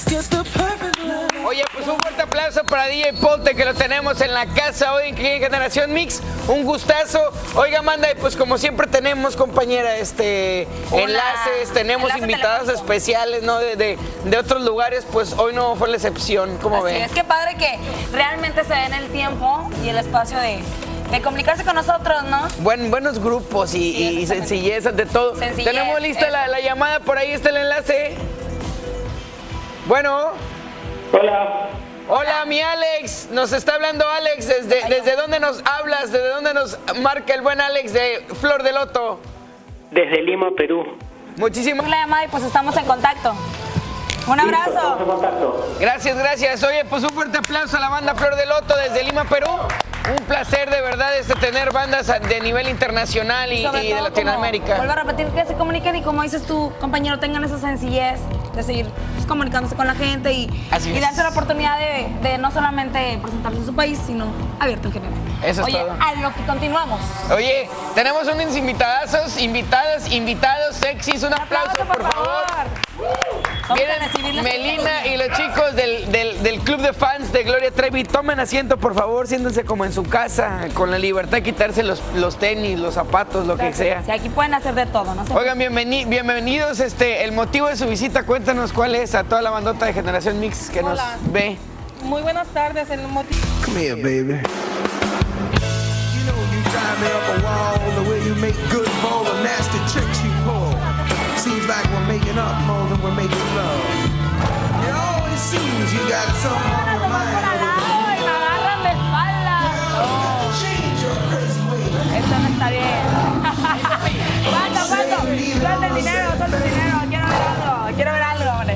Oye, pues un fuerte aplauso para DJ Ponte, que lo tenemos en la casa hoy en Generación Mix. Un gustazo. Oiga, Amanda, pues como siempre tenemos, compañera, enlaces, tenemos invitadas especiales, ¿no? De otros lugares, pues hoy no fue la excepción. ¿Cómo ven? Es que padre que realmente se den el tiempo y el espacio de comunicarse con nosotros, ¿no? Buenos grupos y sencillez ante todo. Tenemos lista la llamada, por ahí está el enlace. Bueno. Hola. Hola, mi Alex. Nos está hablando Alex. ¿Desde dónde nos hablas? ¿Desde dónde nos marca el buen Alex de Flor de Loto? Desde Lima, Perú. Muchísimas la llamada y pues estamos en contacto. Un abrazo. Estamos en contacto. Gracias. Oye, pues un fuerte aplauso a la banda Flor de Loto desde Lima, Perú. Un placer de verdad tener bandas de nivel internacional y de Latinoamérica. Vuelvo a repetir, que se comuniquen y como dices tú, compañero, tengan esa sencillez de seguir comunicándose con la gente y darse la oportunidad de no solamente presentarse en su país, sino abierto en general. Eso es todo. Oye, a lo que continuamos. Oye, tenemos unos invitados sexys. Un aplauso, por favor. Vienen Melina y los chicos del club de fans de Gloria Trevi. Tomen asiento, por favor, siéntense como en su casa, con la libertad de quitarse los tenis, los zapatos, lo que sea. Sí, aquí pueden hacer de todo, ¿no? Oigan, bienvenidos. El motivo de su visita, cuéntanos cuál es, a toda la bandota de Generación Mix que nos ve. Muy buenas tardes, el motivo. Come here, baby. You know you drive me up a wall, the way you make good for all the nasty tricks you pull. Seems like we're making up more than we're making love. It always seems you got something on your mind. Me agarran de espalda. Esto no está bien. ¿Cuánto? Suelta el dinero. Quiero ver algo, hombre.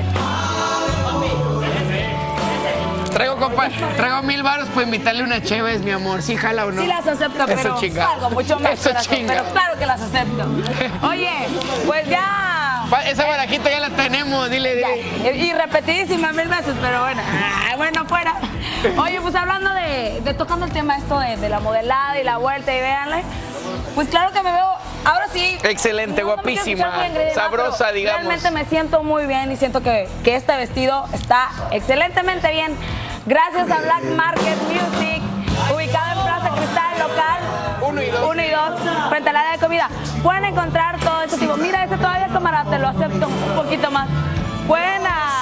Traigo 1000 varos para invitarle una chévez, mi amor. ¿Sí jala o no? Sí las acepto, pero algo mucho más. Pero claro que las acepto. Oye, pues ya. Esa barajita ya la tenemos, dile. Y repetidísima 1000 veces, pero bueno. Bueno, fuera. Oye, pues hablando tocando el tema esto de la modelada y la vuelta, y véanle. Pues claro que me veo, ahora sí. Excelente, guapísima, sabrosa, digamos. Realmente me siento muy bien y siento que este vestido está excelentemente bien. Gracias a Black Market Music, ubicado en Plaza Cristal, local 1 y 2, frente al área de comida. Pueden encontrar todo este tipo. Mira, este todavía, camarada, te lo acepto un poquito más. Pueden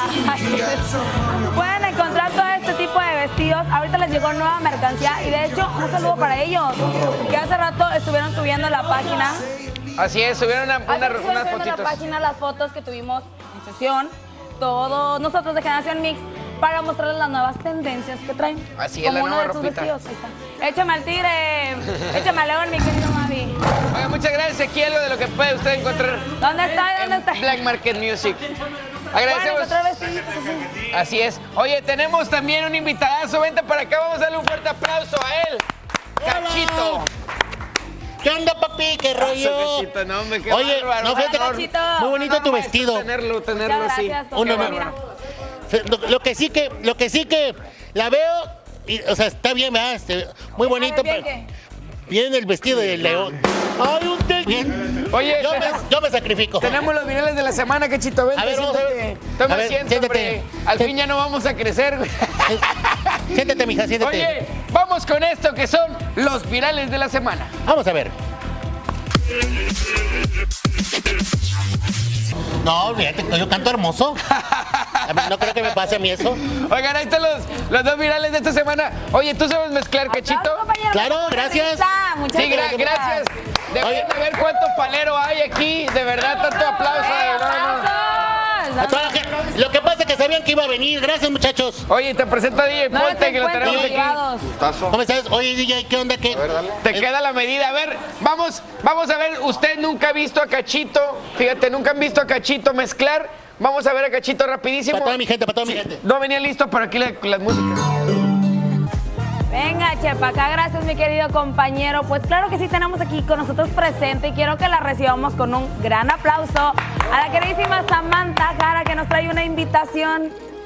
encontrar todo este tipo de vestidos. Ahorita les llegó nueva mercancía y de hecho un saludo para ellos, que hace rato estuvieron subiendo la página. Así es, subieron unas fotitos. En la página las fotos que tuvimos en sesión, todos nosotros de Generación Mix, para mostrarles las nuevas tendencias que traen. Así es, la nueva ropita. Échame al tigre, échame al león, mi querido Mavi. Oye, muchas gracias. Aquí algo de lo que puede usted encontrar. ¿Dónde está? Black Market Music. Agradecemos. Así es. Oye, tenemos también un invitadazo. Vente para acá, vamos a darle un fuerte aplauso a él. Cachito. ¿Qué onda, papi? ¿Qué rollo? Cachito, no, hombre, qué Oye, bárbaro. no, fíjate, muy bonito tu vestido. Tenerlo así. Lo que sí que la veo, o sea, está bien, ¿verdad? Muy bonito. Bien el vestido del león. Ay, bien. Oye, yo me sacrifico. Tenemos los virales de la semana, Cachito. Vente, a ver, toma asiento, siéntate. Al fin ya no vamos a crecer, güey. Siéntate, mija, siéntate. Oye, vamos con esto que son los virales de la semana. Vamos a ver. No, fíjate, yo canto hermoso. No creo que me pase a mí eso. Oigan, ahí están los dos virales de esta semana. Oye, ¿tú sabes mezclar, Cachito? Claro, gracias. Sí, gracias. Deberían de ver cuánto palero hay aquí. De verdad, tanto aplauso. A toda la gente. Lo que pasa es que sabían que iba a venir. Gracias, muchachos. Oye, te presento a DJ Ponte, que lo tenemos aquí. ¿Cómo estás? Oye, DJ, ¿qué onda? ¿Qué? Te queda la medida. A ver, vamos a ver. Usted nunca ha visto a Cachito. Fíjate, nunca han visto a Cachito mezclar. Vamos a ver a Cachito rapidísimo. Para toda mi gente, para toda mi gente. No venía listo, pero aquí las músicas. Venga, chepa, acá, gracias, mi querido compañero. Pues claro que sí, tenemos aquí con nosotros presente y quiero que la recibamos con un gran aplauso a la queridísima Samantha Jara, que nos trae una invitación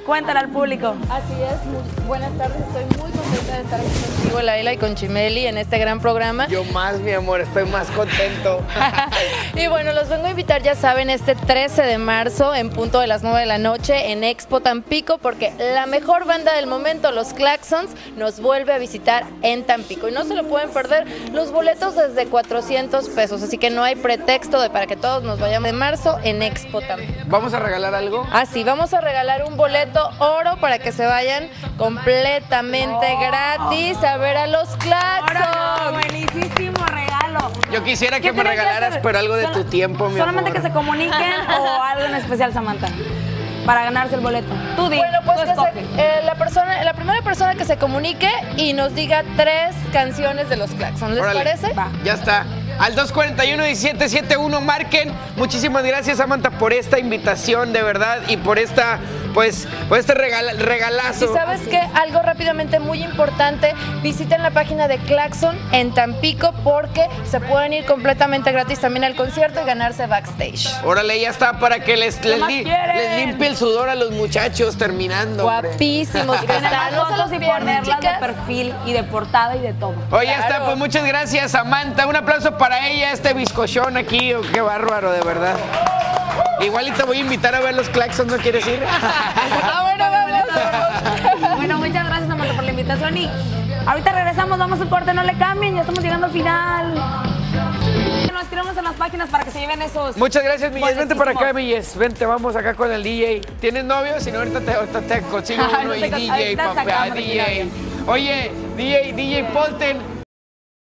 cuéntale al público. Así es, buenas tardes, estoy muy contenta de estar aquí contigo, Laila, y con Chimeli en este gran programa. Yo más, mi amor, estoy más contento. Y bueno, los vengo a invitar, ya saben, este 13 de marzo en punto de las 9 de la noche en Expo Tampico, porque la mejor banda del momento, los Klaxons, nos vuelve a visitar en Tampico y no se lo pueden perder. Los boletos desde 400 pesos, así que no hay pretexto para que todos nos vayamos de marzo en Expo Tampico. ¿Vamos a regalar algo? Así, vamos a regalar un boleto oro para que se vayan completamente gratis a ver a los Klaxons. Buenísimo regalo. Yo quisiera que me regalaras, pero algo de tu tiempo, mi Solamente amor. que se comuniquen o algo en especial, Samantha, para ganarse el boleto. Tú di, bueno, pues tú que escoge. la primera persona que se comunique y nos diga 3 canciones de los Klaxons, ¿les Órale. parece? Va. Ya está. Al 241-1771 marquen. Muchísimas gracias, Samantha, por esta invitación, de verdad, y por esta, pues, por este regalazo. Y sabes qué, algo rápidamente muy importante, visiten la página de Klaxon en Tampico porque se pueden ir completamente gratis también al concierto y ganarse backstage. Órale, ya está, para que les más quieren? limpie el sudor a los muchachos terminando. hombre. Guapísimos que Tienen están, no se los y pierdan, ponerlas de chicas. perfil y de portada y de todo. Oye, ya está, Claro. pues muchas gracias, Samantha. Un aplauso para ella, este bizcochón aquí. Oh, qué bárbaro, de verdad. Igual y te voy a invitar a ver los Klaxons, ¿no quieres ir? Ah, bueno, vamos. Bueno, muchas gracias, Samantha, por la invitación y ahorita regresamos, vamos a un corte, no le cambien, ya estamos llegando al final. Nos tiramos en las páginas para que se lleven esos. Muchas gracias, Milles. Vente para acá, boletísimos. Milles. Vente, vamos acá con el DJ. ¿Tienes novio? Si no, ahorita te consigo uno y DJ, ahorita papá, sacamos, DJ. Oye, DJ Polten,